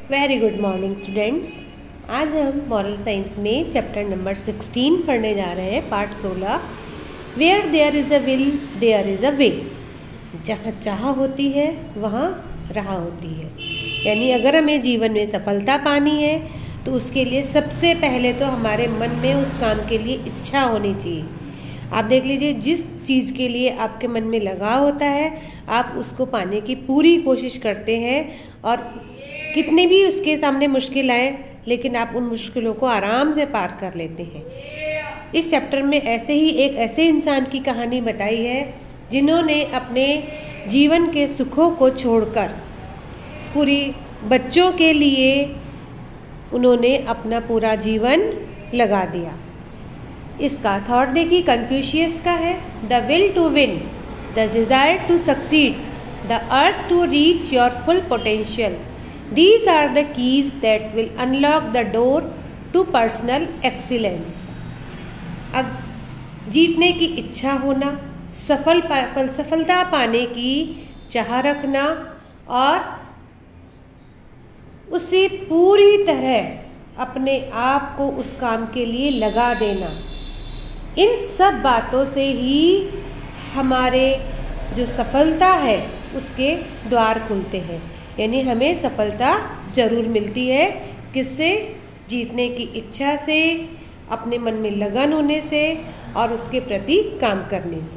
Very good morning students. आज हम moral science में चैप्टर नंबर 16 पढ़ने जा रहे हैं, part 16। Where there is a will there is a way. जहाँ चाह होती है वहाँ राह होती है। यानी अगर हमें जीवन में सफलता पानी है तो उसके लिए सबसे पहले तो हमारे मन में उस काम के लिए इच्छा होनी चाहिए। आप देख लीजिए, जिस चीज़ के लिए आपके मन में लगाव होता है आप उसको पाने की पूरी कोशिश करते हैं, और कितनी भी उसके सामने मुश्किल आए लेकिन आप उन मुश्किलों को आराम से पार कर लेते हैं। इस चैप्टर में एक ऐसे इंसान की कहानी बताई है जिन्होंने अपने जीवन के सुखों को छोड़कर पूरी बच्चों के लिए उन्होंने अपना पूरा जीवन लगा दिया। इसका थॉट देखिए, कन्फ्यूशियस का है। The will to win, the desire to succeed, the urge to reach your full potential, these are the keys that will unlock the door to personal excellence। अब जीतने की इच्छा होना, सफलता पाने की चाह रखना और उसे पूरी तरह अपने आप को उस काम के लिए लगा देना, इन सब बातों से ही हमारे जो सफलता है उसके द्वार खुलते हैं। यानी हमें सफलता जरूर मिलती है। किससे? जीतने की इच्छा से, अपने मन में लगन होने से और उसके प्रति काम करने से।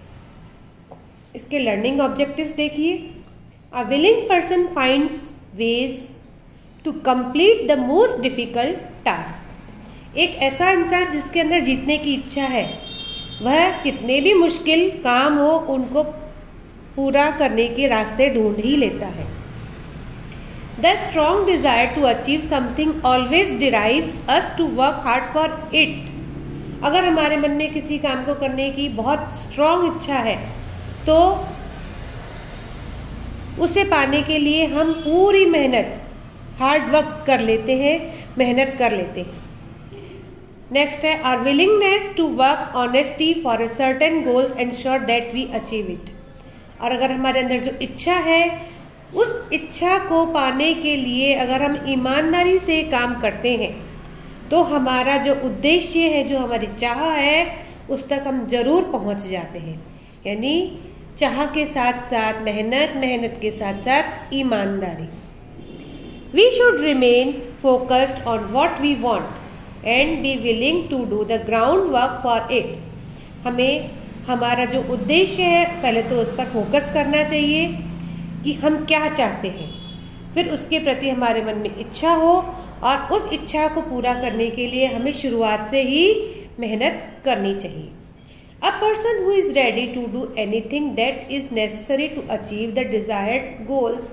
इसके लर्निंग ऑब्जेक्टिव्स देखिए। A willing person finds ways to complete the most difficult task. एक ऐसा इंसान जिसके अंदर जीतने की इच्छा है, वह कितने भी मुश्किल काम हो उनको पूरा करने के रास्ते ढूंढ ही लेता है। The strong desire to achieve something always drives us to work hard for it। अगर हमारे मन में किसी काम को करने की बहुत स्ट्रॉन्ग इच्छा है तो उसे पाने के लिए हम पूरी मेहनत, हार्ड वर्क कर लेते हैं, मेहनत कर लेते हैं। नेक्स्ट है, our willingness to work honestly for a certain goals ensure that we achieve it. और अगर हमारे अंदर जो इच्छा है, उस इच्छा को पाने के लिए अगर हम ईमानदारी से काम करते हैं तो हमारा जो उद्देश्य है, जो हमारी चाह है, उस तक हम जरूर पहुंच जाते हैं। यानी चाह के साथ साथ मेहनत, मेहनत के साथ साथ ईमानदारी। We should remain focused on what we want and be willing to do the ground work for it. हमें हमारा जो उद्देश्य है पहले तो उस पर फोकस करना चाहिए कि हम क्या चाहते हैं, फिर उसके प्रति हमारे मन में इच्छा हो और उस इच्छा को पूरा करने के लिए हमें शुरुआत से ही मेहनत करनी चाहिए। A person who is ready to do anything that is necessary to achieve the desired goals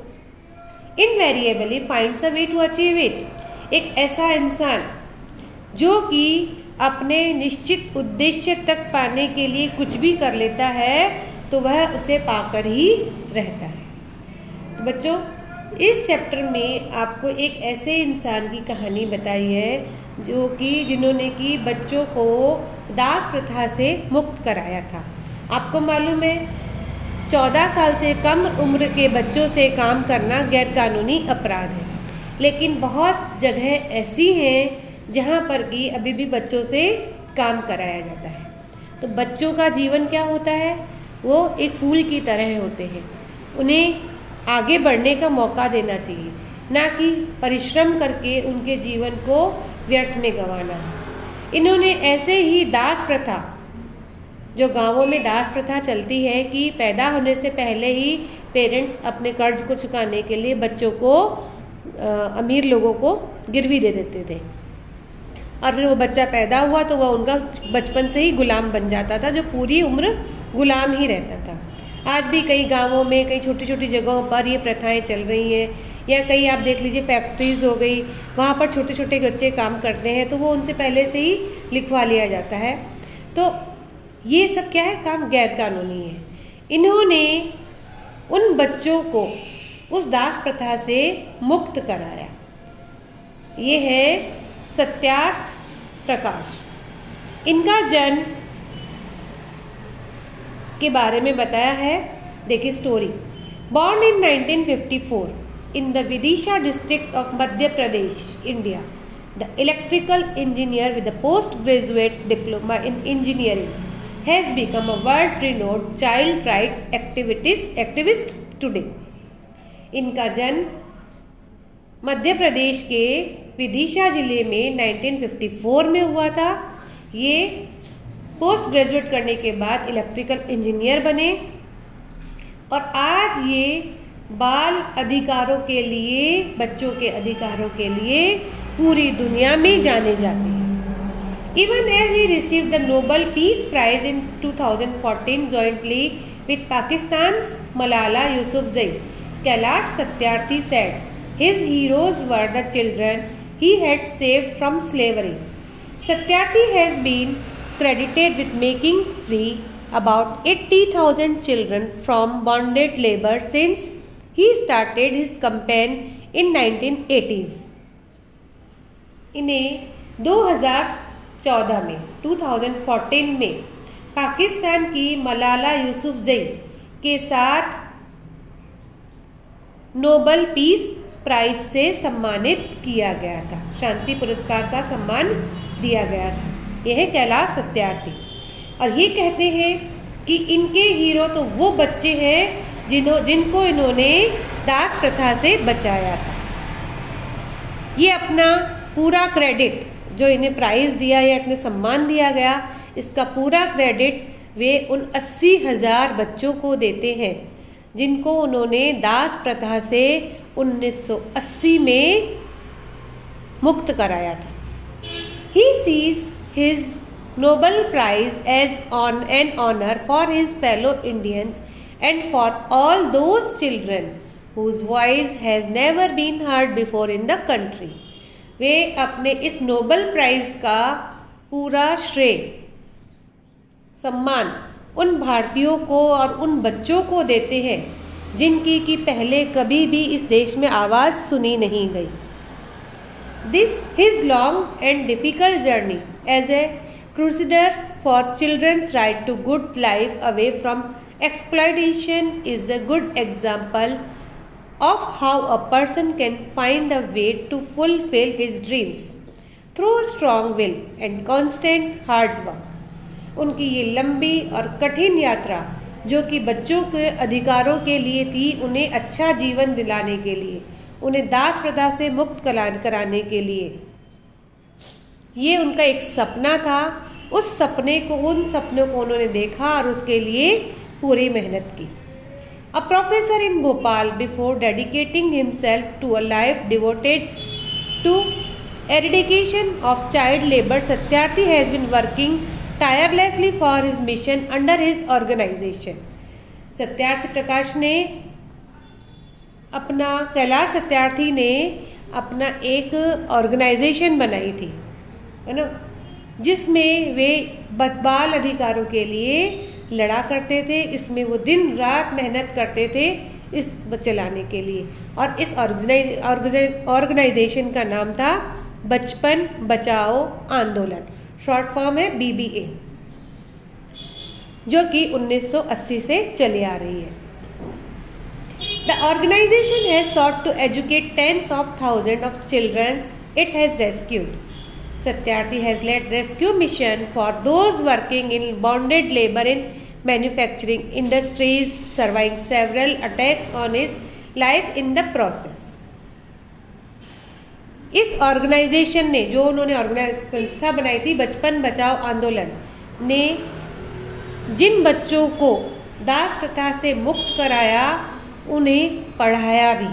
invariably finds a way to achieve it. एक ऐसा इंसान जो कि अपने निश्चित उद्देश्य तक पाने के लिए कुछ भी कर लेता है तो वह उसे पाकर ही रहता है। तो बच्चों, इस चैप्टर में आपको एक ऐसे इंसान की कहानी बताई है जिन्होंने कि बच्चों को दास प्रथा से मुक्त कराया था। आपको मालूम है 14 साल से कम उम्र के बच्चों से काम करना गैरकानूनी अपराध है, लेकिन बहुत जगह ऐसी हैं जहाँ पर कि अभी भी बच्चों से काम कराया जाता है। तो बच्चों का जीवन क्या होता है? वो एक फूल की तरह होते हैं। उन्हें आगे बढ़ने का मौका देना चाहिए, ना कि परिश्रम करके उनके जीवन को व्यर्थ में गंवाना। इन्होंने ऐसे ही दास प्रथा, जो गांवों में दास प्रथा चलती है कि पैदा होने से पहले ही पेरेंट्स अपने कर्ज को चुकाने के लिए बच्चों को, अमीर लोगों को गिरवी दे देते थे, और फिर वो बच्चा पैदा हुआ तो वह उनका बचपन से ही गुलाम बन जाता था, जो पूरी उम्र गुलाम ही रहता था। आज भी कई गांवों में, कई छोटी छोटी जगहों पर ये प्रथाएं चल रही हैं, या कई आप देख लीजिए फैक्ट्रीज हो गई, वहाँ पर छोटे छोटे बच्चे काम करते हैं तो वो उनसे पहले से ही लिखवा लिया जाता है। तो ये सब क्या है? काम गैर कानूनी है। इन्होंने उन बच्चों को उस दास प्रथा से मुक्त कराया। ये है सत्यार्थ प्रकाश। इनका जन्म के बारे में बताया है। देखिए story. Born in 1954, in the Vidisha district of Madhya Pradesh, India. The electrical engineer with a postgraduate diploma in engineering has become a world-renowned child rights activist today. इनका जन्म मध्य प्रदेश के विदिशा जिले में 1954 में हुआ था। ये पोस्ट ग्रेजुएट करने के बाद इलेक्ट्रिकल इंजीनियर बने और आज ये बाल अधिकारों के लिए, बच्चों के अधिकारों के लिए पूरी दुनिया में जाने जाते हैं। Even as he received the Nobel Peace Prize in 2014 jointly with Pakistan's Malala Yousafzai, Kailash Satyarthi said his heroes were the children he had saved from slavery. Satyarthi has been credited with making free about 80,000 children from bonded labor since he started his campaign in 1980s. इन्हें 2014 में पाकिस्तान की मलाला यूसुफजई के साथ Nobel peace prize से सम्मानित किया गया था, शांति पुरस्कार का सम्मान दिया गया था। यह है कैलाश सत्यार्थी और ये कहते हैं कि इनके हीरो तो वो बच्चे हैं जिनको इन्होंने दास प्रथा से बचाया था। ये अपना पूरा क्रेडिट, जो इन्हें प्राइज़ दिया या इन्हें सम्मान दिया गया, इसका पूरा क्रेडिट वे उन 80,000 बच्चों को देते हैं जिनको उन्होंने दास प्रथा से 1980 में मुक्त कराया था। He sees his Nobel Prize as an honor for his fellow Indians and for all those children whose voice has never been heard before in the country. वे अपने इस नोबेल प्राइज का पूरा श्रेय, सम्मान उन भारतीयों को और उन बच्चों को देते हैं जिनकी कि पहले कभी भी इस देश में आवाज़ सुनी नहीं गई। This his long and difficult journey as a crusader for children's right to good life away from exploitation is a good example of how a person can find a way to fulfill his dreams through strong will and constant hard work. उनकी ये लंबी और कठिन यात्रा जो कि बच्चों के अधिकारों के लिए थी, उन्हें अच्छा जीवन दिलाने के लिए, उन्हें दास प्रथा से मुक्त कराने के लिए, ये उनका एक सपना था। उन सपनों को उन्होंने देखा और उसके लिए पूरी मेहनत की। A professor in Bhopal, before dedicating himself to a life devoted to eradication of child labor, Satyarthi has been working tirelessly for his mission under his organization. Satyarthi प्रकाश ने कैलाश सत्यार्थी ने अपना एक ऑर्गेनाइजेशन बनाई थी, है ना, जिसमें वे बाल अधिकारों के लिए लड़ा करते थे। इसमें वो दिन रात मेहनत करते थे इस चलाने के लिए, और इस ऑर्गेनाइजेशन का नाम था बचपन बचाओ आंदोलन, शॉर्ट फॉर्म है BBA, जो कि 1980 से चली आ रही है। The organization has sought to educate tens of thousands of children it has rescued. Satyarthi has led rescue mission for those working in bonded labor in manufacturing industries, surviving several attacks on his life in the process. इस organisation ने, जो उन्होंने संस्था बनाई थी बचपन बचाओ आंदोलन, ने जिन बच्चों को दास प्रथा से मुक्त कराया उन्हें पढ़ाया भी,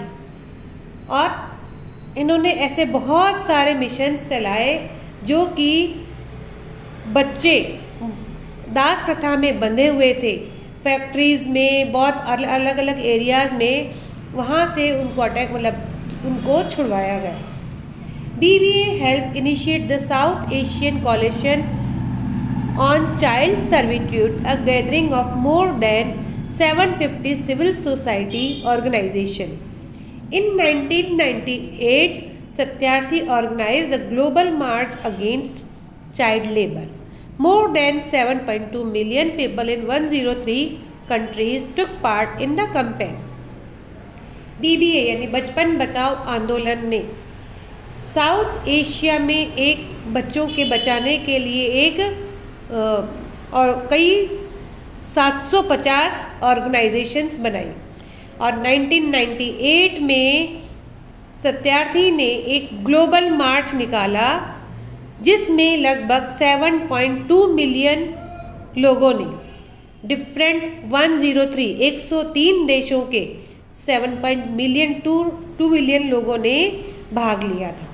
और इन्होंने ऐसे बहुत सारे मिशंस चलाए जो कि बच्चे दास प्रथा में बंधे हुए थे, फैक्ट्रीज में, बहुत अलग अलग एरियाज में, वहाँ से उनको उनको छुड़वाया गया। BBA helped initiate the South Asian Coalition on Child Servitude, a gathering of more than 750 civil society organizations. In 1998, Satyarthi organized the Global March Against Child Labor. More than 7.2 million people in 103 countries took part in the campaign. BBA यानी बचपन बचाओ आंदोलन ने south Asia में एक बच्चों के बचाने के लिए एक और कई 750 ऑर्गेनाइजेशंस बनाई और 1998 में सत्यार्थी ने एक ग्लोबल मार्च निकाला जिसमें लगभग 7.2 मिलियन लोगों ने डिफरेंट 103 देशों के 7 मिलियन 2 मिलियन लोगों ने भाग लिया था।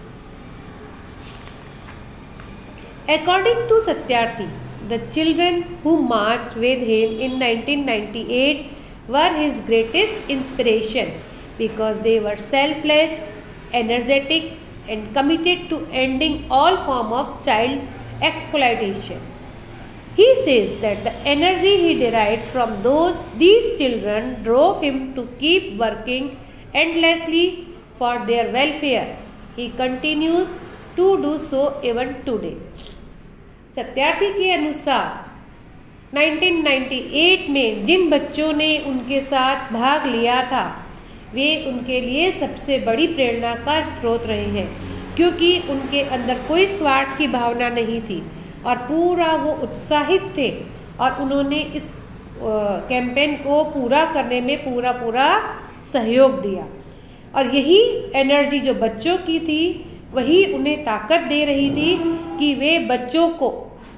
According to Satyarthi, the children who marched with him in 1998 were his greatest inspiration because they were selfless, energetic, and committed to ending all form of child exploitation. He says that the energy he derived from these children drove him to keep working endlessly for their welfare. He continues to do so even today. Satyarthi के अनुसार 1998 में जिन बच्चों ने उनके साथ भाग लिया था वे उनके लिए सबसे बड़ी प्रेरणा का स्रोत रहे हैं क्योंकि उनके अंदर कोई स्वार्थ की भावना नहीं थी और पूरा वो उत्साहित थे और उन्होंने इस कैंपेन को पूरा करने में पूरा सहयोग दिया और यही एनर्जी जो बच्चों की थी वही उन्हें ताकत दे रही थी कि वे बच्चों को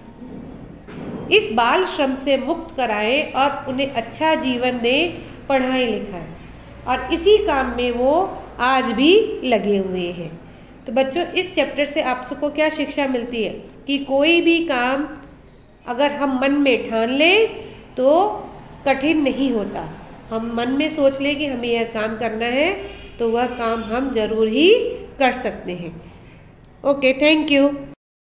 इस बाल श्रम से मुक्त कराएं और उन्हें अच्छा जीवन दें, पढ़ाएं लिखाएं और इसी काम में वो आज भी लगे हुए हैं। तो बच्चों इस चैप्टर से आप सबको क्या शिक्षा मिलती है कि कोई भी काम अगर हम मन में ठान लें तो कठिन नहीं होता। हम मन में सोच लें कि हमें यह काम करना है तो वह काम हम जरूर ही कर सकते हैं। Okay, thank you.